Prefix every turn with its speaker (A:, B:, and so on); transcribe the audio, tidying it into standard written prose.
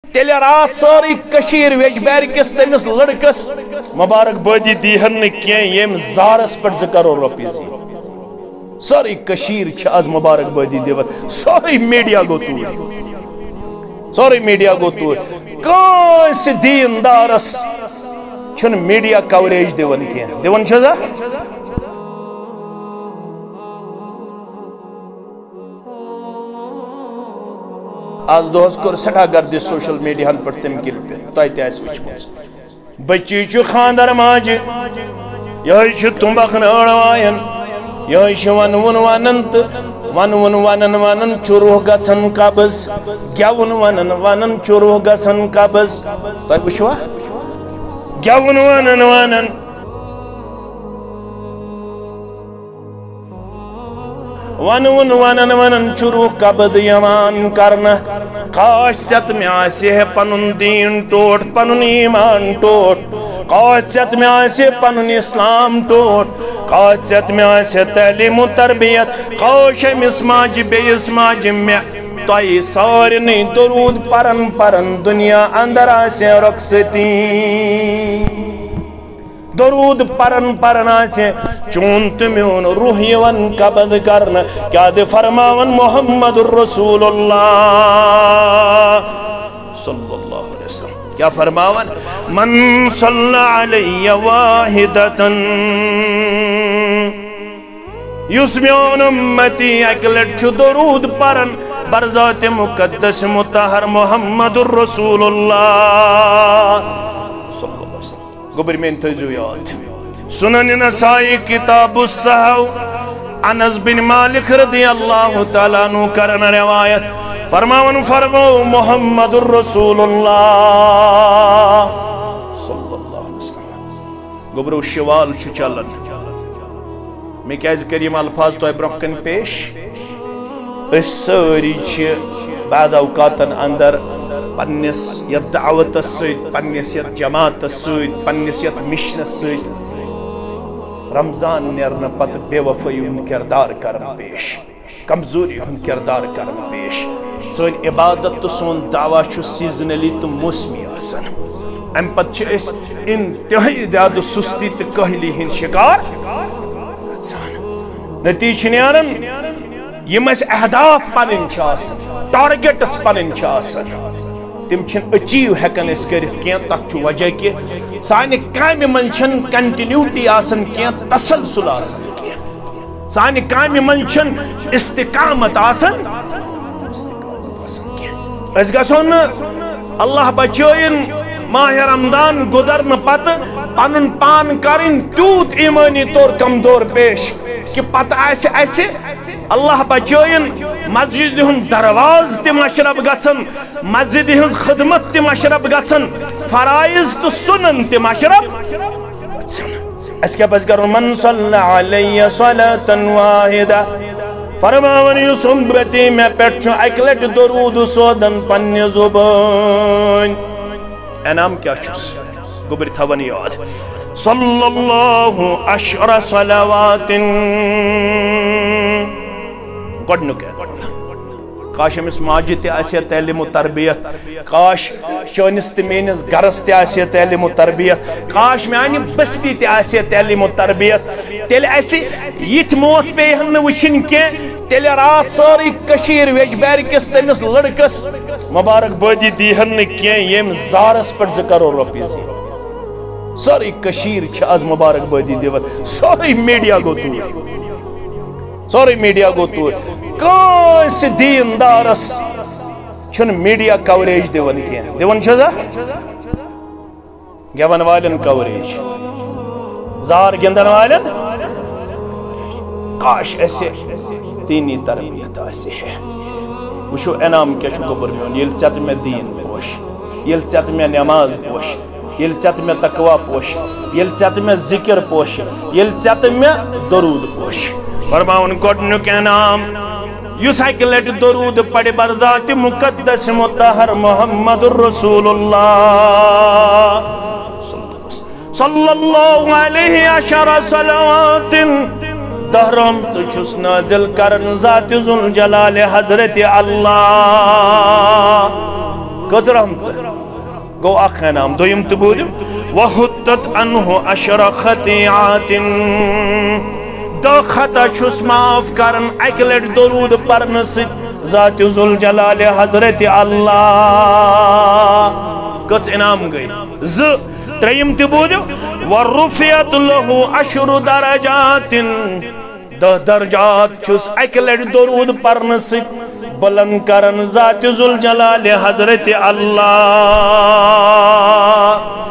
A: تیلے رات ساری کشیر ویجبیر کس تمس لڑکس مبارک بادی دیہن کین یم زارس پر 2 کروڑ روپیہ زی ساری کشیر آز مبارک بادی دیون ساری میڈیا گو تور ساری میڈیا گو تور کانس دیندارس چھن میڈیا کوریج دیون کین دیون چھزا آز دوہس کر سٹھا گردی سوشل میڈیا پر تم کل پہ تو ایتی آئیس وچ مز بچی چو خاندر ماج یہ چو تمبخ نوڑوائن یہ چو ون واننت ون چروح گسن قبض گیون ونن چروح گسن قبض تو ایک بشوا گیون ونن ونن چروح قبض یمان کرنا کاش ست میں آسے ہے پنن دین ٹوٹ پنن ایمان ٹوٹ کاش ست میں آسے پنن اسلام ٹوٹ کاش ست میں آسے تعلیم و تربیت کاش مسماج بے اسماج میں تائی سارنی درود پرن دنیا اندر آسے رخصتی درود پرن آسے چون تمیون روح یون قبض کرنا کیا دے فرماون محمد الرسول اللہ صلی اللہ علیہ وسلم کیا فرماون من صلی علی واحدتا یسمیون امتی اکلٹ چو درود پرن برذات مقدس متحر محمد الرسول اللہ صلی اللہ علیہ وسلم گبر میں انتظو یاد سنن نسائی کتاب السہو انس بن مالک رضی اللہ تعالیٰ عنہ کرن روایت فرماون فرمو محمد الرسول اللہ صلی اللہ علیہ وسلم گبرو شوال چو چلن میں کیز کریم الفاظ تو ابرکن پیش اس ساری چھ بعد اوقاتن اندر پنیس یت دعوت سید پنیس یت جماعت سید پنیس یت مشن سید رمضان نیرن پت بے وفائی ہن کردار کرن پیش کمزوری ہن کردار کرن پیش سون عبادت تو سون دعویٰ چھ سیزنلی تو موسمی آسن ام پت چھ اس انتہائی زیاد سستی تو کہلی ہن شکار نتیج نیرن یم اس اہداف پنن چھ آسن ٹارگیٹس پنن چھ آسن تم چھن اچیو ہیکن اس کرت کیا تک چھو وجہ کہ سانی کامی من چھن کنٹینیوٹی آسن کیا تسلسل آسن کیا سانی کامی من چھن استقامت آسن اس گسون اللہ بچوین ماہ رمضان گزرن پت پنن پان کرن تیوت ایمانی طور کمزور پیش کہ پتہ ایسے اللہ بچوین مسجد ہن درواز تی مشرب گژھن مسجد ہن خدمت تی مشرب گژھن فرائض تو سنن تی مشرب گژھن اس کے پس کرو من صلی علیہ صلاة واحدہ فرماون یسمبتی میں پیٹھو اکلٹ درود سودن پنی زبان انام کیا چس گبری تھوانی یاد صلی اللہ عشر صلوات گوڑنو کہتا کاش امس ماجی تی آسیا تعلیم و تربیت کاش چونس تی مینس گرس تی آسیا تعلیم و تربیت کاش میانی بستی تی آسیا تعلیم و تربیت تیل ایسی یت موت پہ ہم نے وچھن کے تیل رات ساری کشیر ویجبیر کس تمس لڑکس مبارک بادی دیہن کین یم زارس پر 2 کروڑ روپیہ زی ساری کشیر آز مبارک بادی دیون ساری میڈیا گو تور ساری میڈیا گو تور کانس دیندارس چھن میڈیا کوریج دیون کین دیون چھزا گیون والن کوریج زار گندن والن کاش ایسے دینی تربیت آسے ہے وشو انام کیا چھو گبر میون یل چت میں دین پوش یل چت میں نماز پوش یل چت میں تقوی پوش یل چت میں ذکر پوش یل چت میں درود پوش فرماون گوڑنو کے نام یس اکلٹ درود پڑ برذات مقدس مطہر محمد الرسول اللہ صلی اللہ علیہ عشر صلوات دہرم تو چھس نازل کرن ذات ذوالجلال حضرت اللہ کٔژ رحمژ گو اکھ انعام دویم تہِ بوٗزِو وَحُطَّتْ عَنْهُ عَشْرَ خَطِیعَاتٍ دہ خطا چھُس معاف کرن اکہِ لٹہِ درود پرنہٕ سۭتۍ ذاتِ ذوالجلال حضرت اللہ کٔژ انعام گئی ترٛیٚیِم تہِ بوٗزِو وَرُفِعَتْ لَهُ عَشْرُ دَرَجَاتٍ دہ درجات چھُس اکہِ لٹہِ درود پرنہٕ سۭتۍ بلند کرن ذاتِ ذوالجلال حضرت اللہ